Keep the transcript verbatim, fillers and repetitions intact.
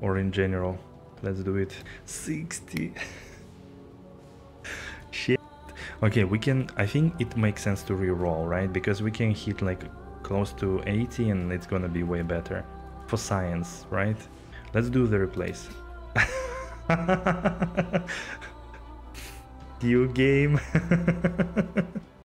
or in general? Let's do it. sixty. Shit. Okay, we can, I think it makes sense to re-roll, right? Because we can hit like close to eighty and it's gonna be way better for science, right? Let's do the replace. You game.